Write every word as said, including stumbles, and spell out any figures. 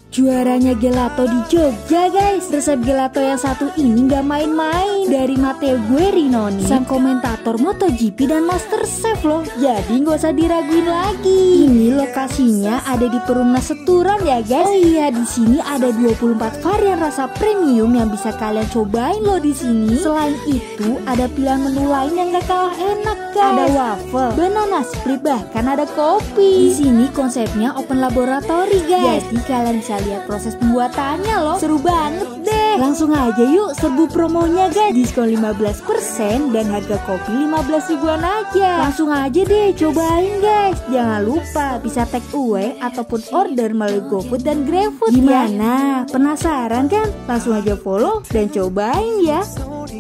Juaranya gelato di Jogja guys. Resep gelato yang satu ini gak main-main, dari Matteo Guerinoni, sang komentator MotoGP dan Master Chef loh. Jadi gak usah diraguin lagi. Ini lokasinya ada di Perumnas Seturan ya guys. Oh iya, di sini ada dua puluh empat varian rasa premium yang bisa kalian cobain loh di sini. Selain itu ada pilihan menu lain yang gak kalah enak guys. Ada waffle, banana split, bahkan ada kopi. Di sini konsepnya open laboratory guys. Jadi kalian bisa lihat proses pembuatannya loh. Seru banget deh. Langsung aja yuk serbu promonya guys. Diskon lima belas persen dan harga kopi lima belas ribuan aja. Langsung aja deh cobain guys. Jangan lupa bisa take away ataupun order melalui GoFood dan GrabFood. Gimana? Ya? Penasaran kan? Langsung aja follow dan cobain ya.